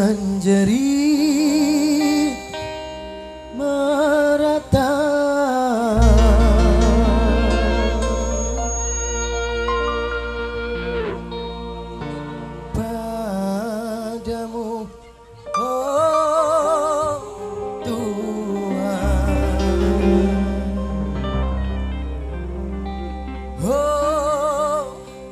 menjerit merata. Padamu oh Tuhan, oh,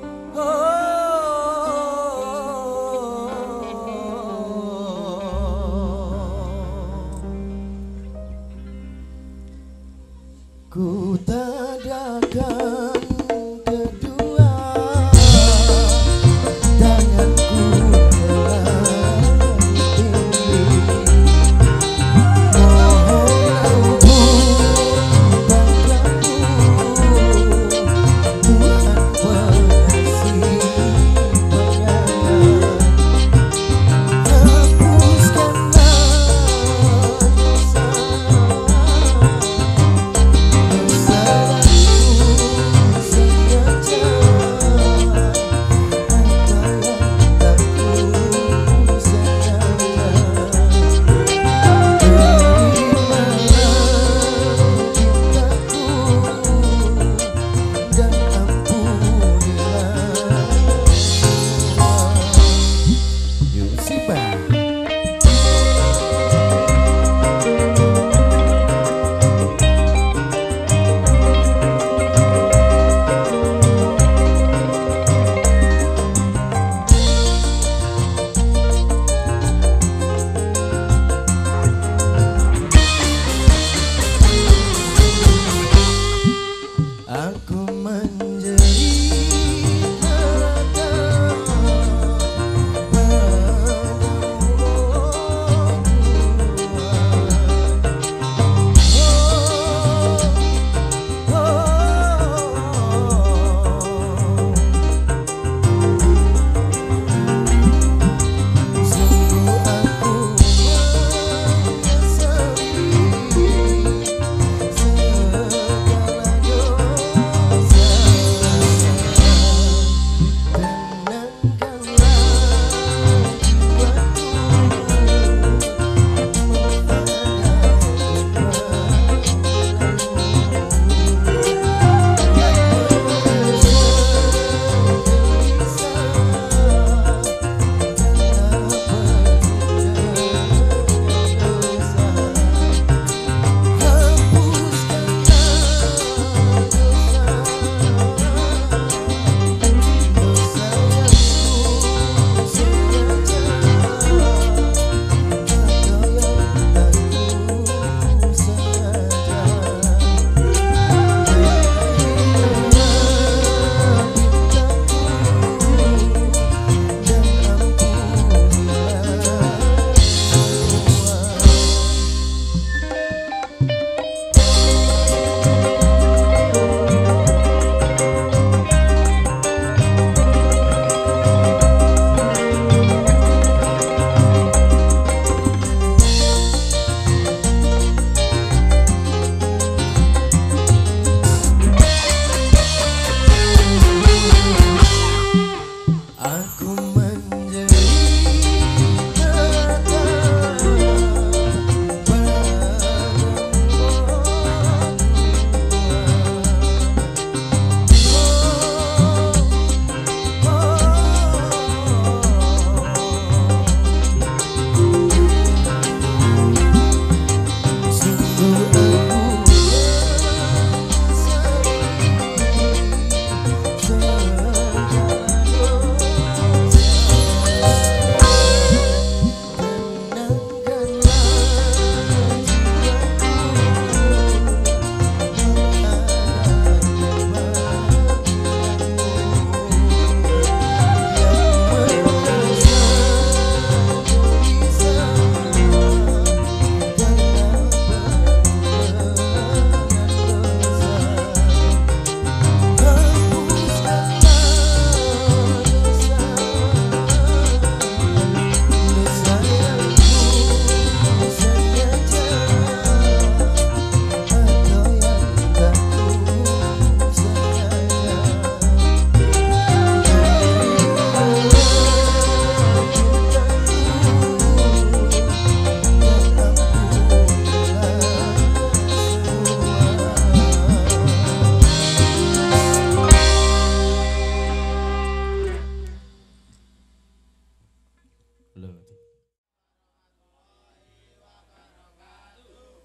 ku tadakan kedua tanganku melambung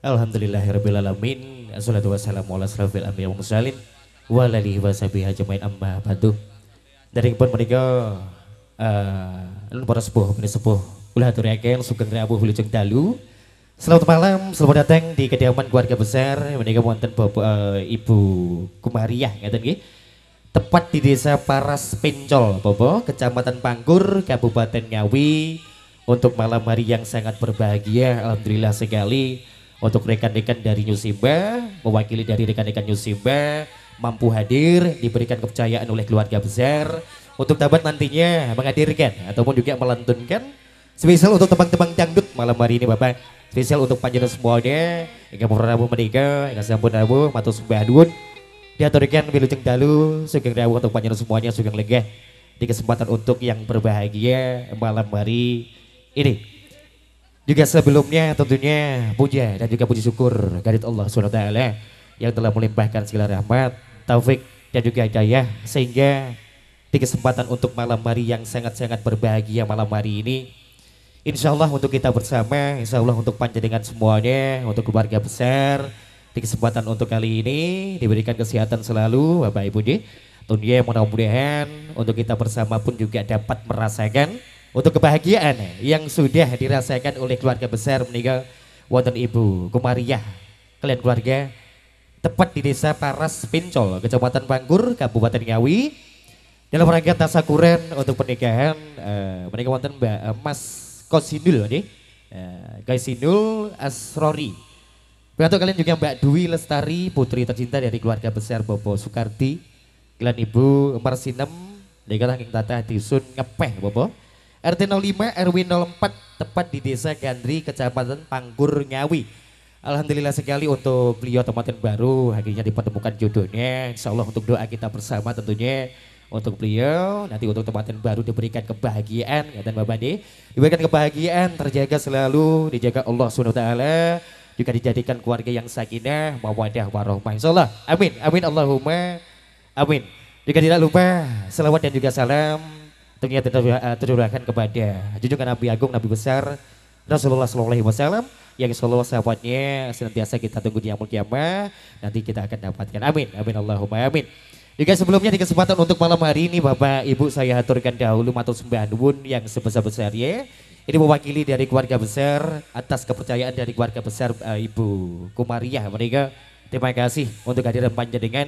Alhamdulillahirabbil alamin. Assalatu wassalamu ala asrofil anbiya'i wal mursalin wa ala alihi washabihi ajmain amma ba'du. Dari pun menika para sepuh sepuh ulah aturaken sugeng rawuh wilujeng dalu. Selamat malam, selamat datang di kediaman keluarga besar menika wonten Bapak Ibu Kumariah ngaten nggih. Tepat di Desa Paras Pencol, Bapak, Kecamatan Pangkur, Kabupaten Ngawi. Untuk malam hari yang sangat berbahagia, alhamdulillah sekali. Untuk rekan-rekan dari Nyusimba, mewakili dari rekan-rekan Nyusimba, mampu hadir, diberikan kepercayaan oleh keluarga besar untuk dapat nantinya menghadirkan ataupun juga melantunkan spesial untuk tebang-tebang dangdut malam hari ini Bapak. Spesial untuk panjenengan semuanya, hingga Prabu menika, hingga sampun rawuh matur sembah nuwun. Diaturkan wilujeng dalu, sugeng rawuh untuk panjenengan semuanya, sugeng lenggah di kesempatan untuk yang berbahagia malam hari ini. Juga sebelumnya tentunya puja dan juga puji syukur kehadirat Allah SWT yang telah melimpahkan segala rahmat, taufik dan juga hidayah sehingga di kesempatan untuk malam hari yang sangat-sangat berbahagia malam hari ini, insya Allah untuk kita bersama, insya Allah untuk panjenengan semuanya, untuk keluarga besar, di kesempatan untuk kali ini diberikan kesehatan selalu Bapak Ibu nih. Tentunya mudah-mudahan untuk kita bersama pun juga dapat merasakan untuk kebahagiaan yang sudah dirasakan oleh keluarga besar meninggal wonten Ibu Kumariah kalian keluarga tepat di Desa Paras Pencol, Kecamatan Pangkur, Kabupaten Ngawi, dalam rangkaian tasakuran untuk pernikahan menikah wonten Mbak Mas Kosinul nih, Kosinul Asrori. Untuk kalian juga Mbak Dwi Lestari, putri tercinta dari keluarga besar Bobo Soekardi, kalian Ibu Marsinem, dengan yang tata disun ngepeh Bobo. RT 05 RW 04 tepat di Desa Gandri, Kecamatan Pangkur, Ngawi. Alhamdulillah sekali untuk beliau teman baru akhirnya dipertemukan jodohnya. Insya Allah untuk doa kita bersama tentunya untuk beliau nanti untuk teman baru diberikan kebahagiaan dan Bapak D diberikan kebahagiaan, terjaga selalu, dijaga Allah SWT, juga dijadikan keluarga yang sakinah mawaddah warahmah. Insya Allah amin amin Allahumma amin. Juga tidak lupa selawat dan juga salam tentunya tercurahkan kepada junjungan Nabi Agung, Nabi besar Rasulullah SAW yang insyaallah sahabatnya senantiasa kita tunggu di yaumul qiyamah, nanti kita akan dapatkan. Amin amin Allahumma amin. Juga sebelumnya di kesempatan untuk malam hari ini Bapak Ibu saya haturkan dahulu matur sembah nuwun yang sebesar-besarnya. Ini mewakili dari keluarga besar atas kepercayaan dari keluarga besar Ibu Kumariah mereka. Terima kasih untuk kehadiran panjenengan,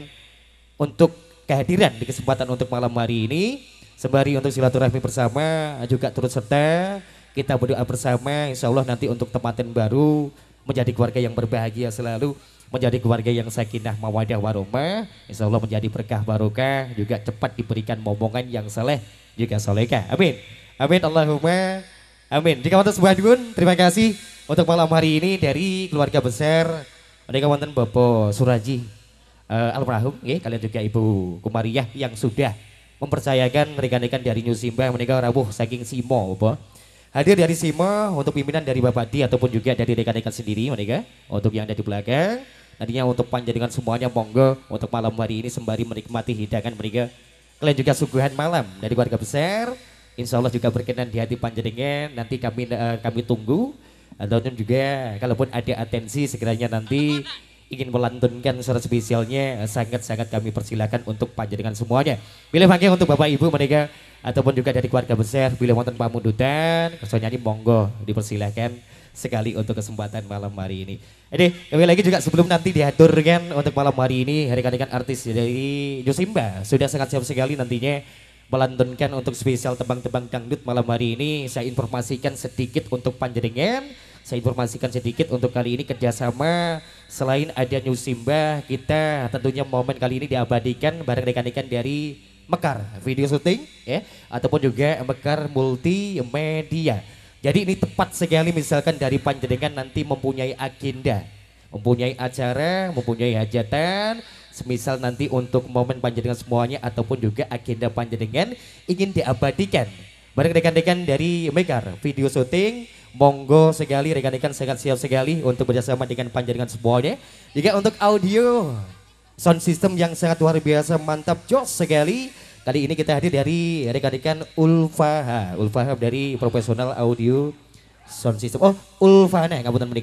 untuk kehadiran di kesempatan untuk malam hari ini. Sembari untuk silaturahmi bersama juga turut serta kita berdoa bersama insya Allah nanti untuk tempatan baru menjadi keluarga yang berbahagia selalu, menjadi keluarga yang sakinah mawadah warahmah, insya Allah menjadi berkah barokah, juga cepat diberikan momongan yang saleh juga solehah. Amin amin Allahumma amin. Jika wonten sebuah dun, terima kasih untuk malam hari ini dari keluarga besar mereka wonten Bapak Suraji almarhum kalian juga Ibu Kumariah yang sudah mempercayakan rekan-rekan dari Nyusimba menikah rawuh saking Simo Bapak. Hadir dari Simo untuk pimpinan dari Bapak Di ataupun juga dari rekan-rekan sendiri mereka untuk yang ada di belakang. Nantinya untuk panjenengan semuanya monggo untuk malam hari ini sembari menikmati hidangan mereka. Kalian juga suguhan malam dari keluarga besar. Insya Allah juga berkenan di hati panjenengan. Nanti kami tunggu ataupun juga kalaupun ada atensi sekiranya nanti ingin melantunkan suara spesialnya sangat-sangat kami persilakan untuk panjenengan semuanya. Bila pakai untuk Bapak Ibu mereka ataupun juga dari keluarga besar bila wonten pamundutan kerso nyanyi monggo dipersilakan sekali untuk kesempatan malam hari ini. Jadi kami lagi juga sebelum nanti diaturkan untuk malam hari ini rekan-rekan artis dari Nyusimba sudah sangat siap sekali nantinya melantunkan untuk spesial tebang-tebang dangdut malam hari ini. Saya informasikan sedikit untuk panjenengan. Saya informasikan sedikit untuk kali ini kerjasama selain ada Nyusimba, kita tentunya momen kali ini diabadikan bareng rekan-rekan dari Mekar Video Shooting ya, ataupun juga Mekar Multimedia. Jadi ini tepat sekali misalkan dari panjenengan nanti mempunyai agenda, mempunyai acara, mempunyai hajatan, semisal nanti untuk momen panjenengan semuanya ataupun juga agenda panjenengan ingin diabadikan bareng rekan-rekan dari Mekar Video Shooting. Monggo sekali rekan-rekan sangat siap sekali untuk bersama dengan panjenengan semuanya. Juga untuk audio sound system yang sangat luar biasa mantap jos sekali. Kali ini kita hadir dari rekan-rekan Ulfaha dari profesional audio sound system. Oh Ulfana ngapunten menika.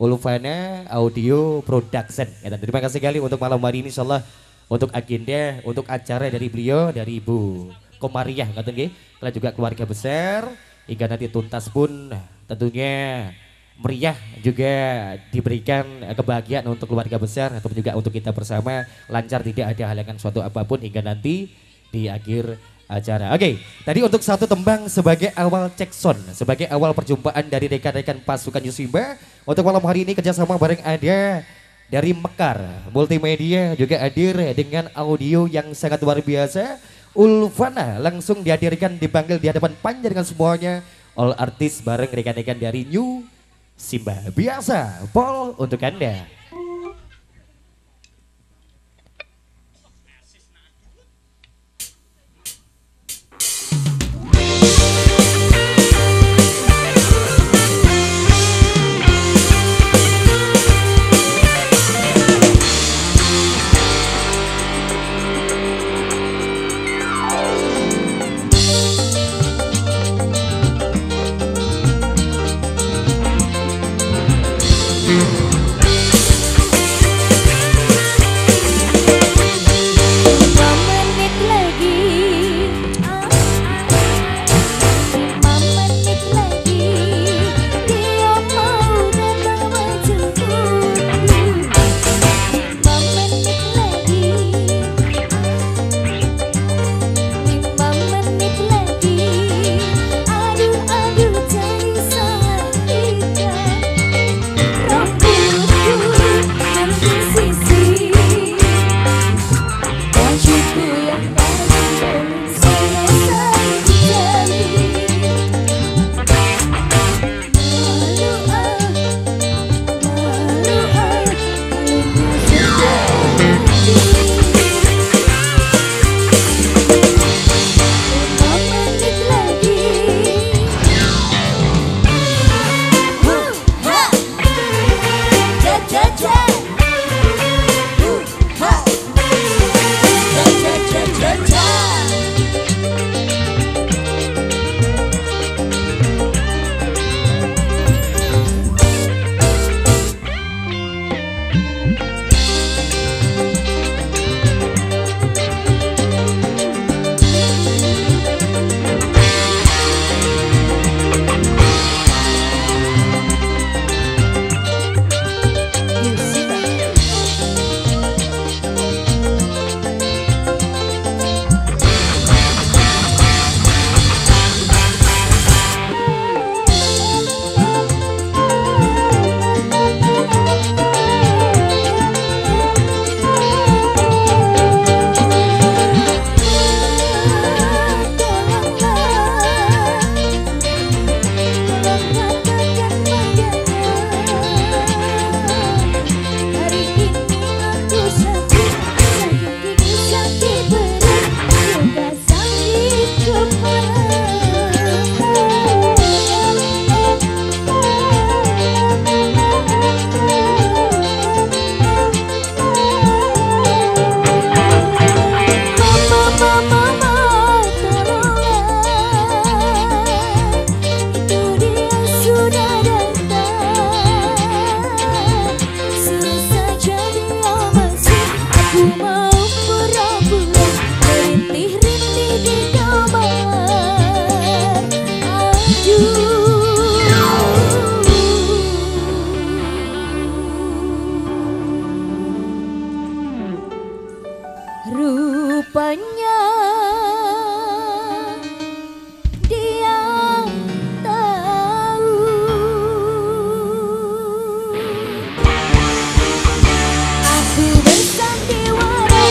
Ulfana Audio Production. Ya, terima kasih sekali untuk malam hari ini insyaallah untuk agenda, untuk acara dari beliau, dari Ibu Komariah ngaten nggih. Kalian juga keluarga besar hingga nanti tuntas pun tentunya meriah juga diberikan kebahagiaan untuk keluarga besar ataupun juga untuk kita bersama lancar, tidak ada halangan suatu apapun hingga nanti di akhir acara. Oke, tadi untuk satu tembang sebagai awal cekson, sebagai awal perjumpaan dari rekan-rekan pasukan Yusimba. Untuk malam hari ini kerjasama bareng ada dari Mekar Multimedia juga hadir dengan audio yang sangat luar biasa. Ulfana langsung dihadirkan, dipanggil di hadapan panjenengan semuanya, all artis bareng rekan-rekan dari New Simba. Biasa, Paul untuk Anda. Rupanya dia tahu aku bersandiwara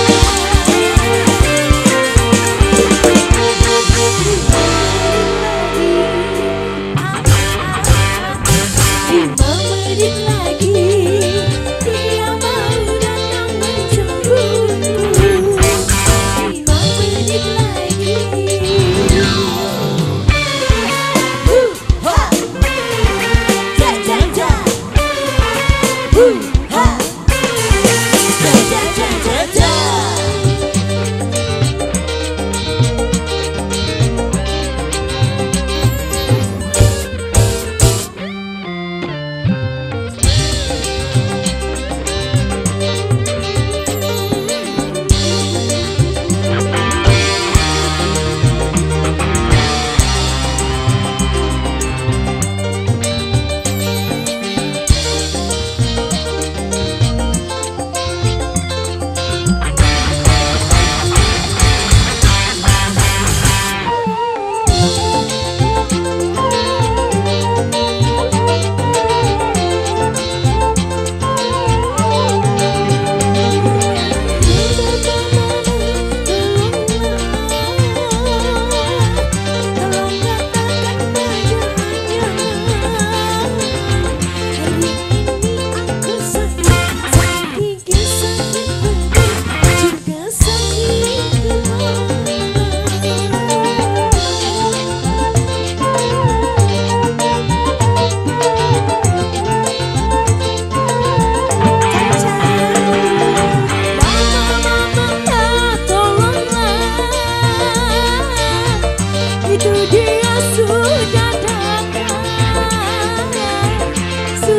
lima menit lagi dia mau datang menjemputku. 5 menit lagi. Ha! Ja ja ja. Ha! Ja ja ja ja ja.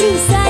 Bisa